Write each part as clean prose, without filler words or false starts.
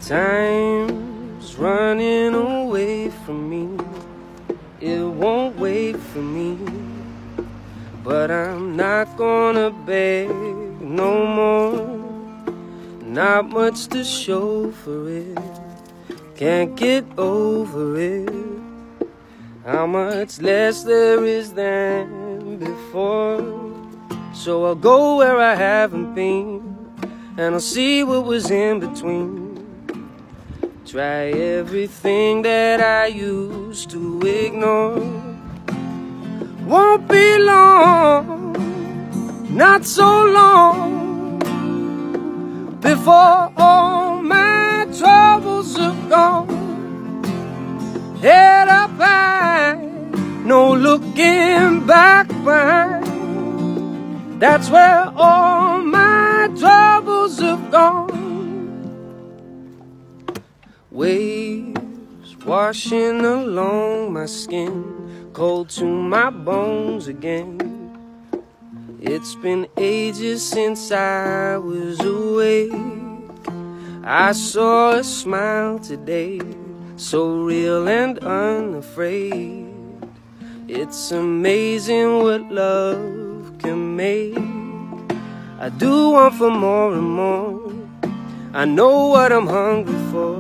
Time's running away from me, it won't wait for me. But I'm not gonna beg no more, not much to show for it. Can't get over it, how much less there is than before. So I'll go where I haven't been, and I'll see what was in between. Try everything that I used to ignore. Won't be long, not so long, before all my troubles are gone. Head up high, no looking back behind. That's where all my troubles have gone. Waves washing along my skin, cold to my bones again. It's been ages since I was awake. I saw a smile today, so real and unafraid. It's amazing what love can make. I do want for more and more, I know what I'm hungry for,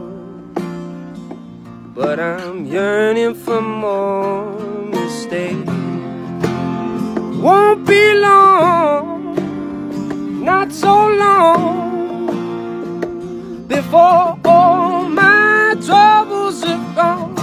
but I'm yearning for more mistakes. Won't be long, not so long, before all my troubles are gone.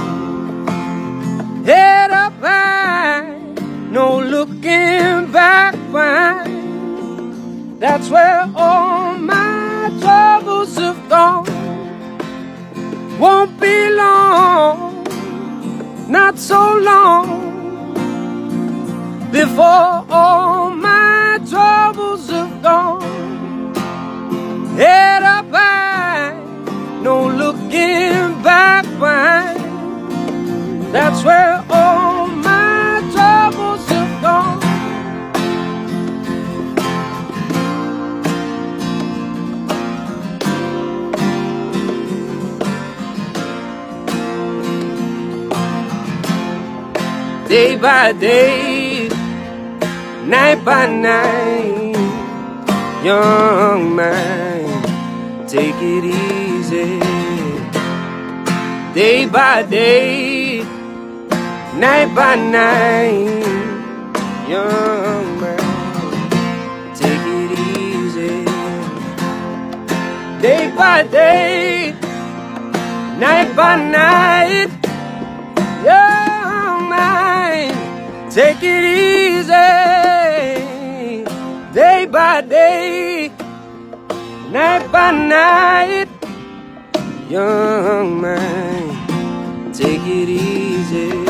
Head up high, no looking back behind. That's where all my troubles have gone. Won't be long, not so long, before all my troubles have gone. Head up high, no looking back behind. That's where all my troubles have gone. Day by day, night by night, young mind, take it easy. Day by day, night by night, young mind, take it easy. Day by day, night by night, young mind, take it easy. Day by day, night by night, young mind, take it easy.